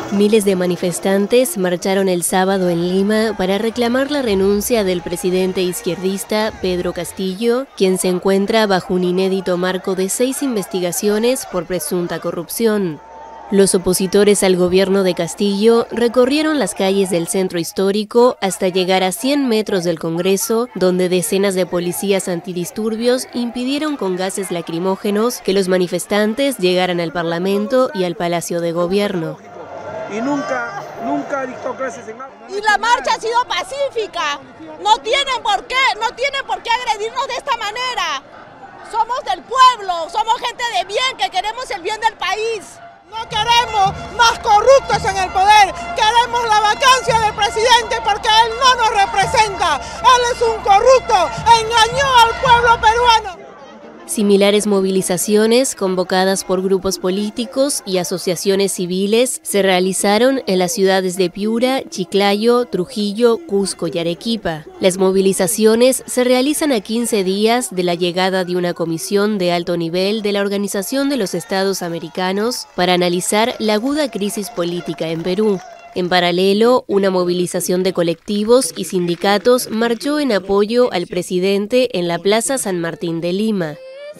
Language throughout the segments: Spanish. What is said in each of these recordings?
Miles de manifestantes marcharon el sábado en Lima para reclamar la renuncia del presidente izquierdista Pedro Castillo, quien se encuentra bajo un inédito marco de 6 investigaciones por presunta corrupción. Los opositores al gobierno de Castillo recorrieron las calles del centro histórico hasta llegar a 100 metros del Congreso, donde decenas de policías antidisturbios impidieron con gases lacrimógenos que los manifestantes llegaran al Parlamento y al Palacio de Gobierno. Y nunca dictó clases en nada. Y la marcha ha sido pacífica. No tienen por qué agredirnos de esta manera. Somos del pueblo, somos gente de bien que queremos el bien del país. No queremos más corruptos en el poder, queremos la vacancia del presidente porque él no nos representa. Él es un corrupto, engañó al pueblo peruano. Similares movilizaciones convocadas por grupos políticos y asociaciones civiles se realizaron en las ciudades de Piura, Chiclayo, Trujillo, Cusco y Arequipa. Las movilizaciones se realizan a 15 días de la llegada de una comisión de alto nivel de la Organización de los Estados Americanos para analizar la aguda crisis política en Perú. En paralelo, una movilización de colectivos y sindicatos marchó en apoyo al presidente en la Plaza San Martín de Lima.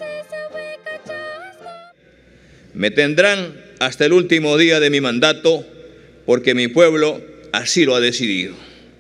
Me tendrán hasta el último día de mi mandato porque mi pueblo así lo ha decidido.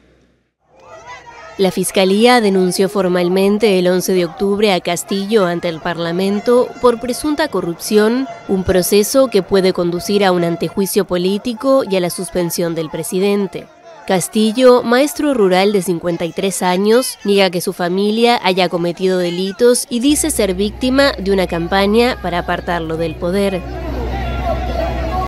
La Fiscalía denunció formalmente el 11 de octubre a Castillo ante el Parlamento por presunta corrupción, un proceso que puede conducir a un antejuicio político y a la suspensión del presidente. Castillo, maestro rural de 53 años, niega que su familia haya cometido delitos y dice ser víctima de una campaña para apartarlo del poder.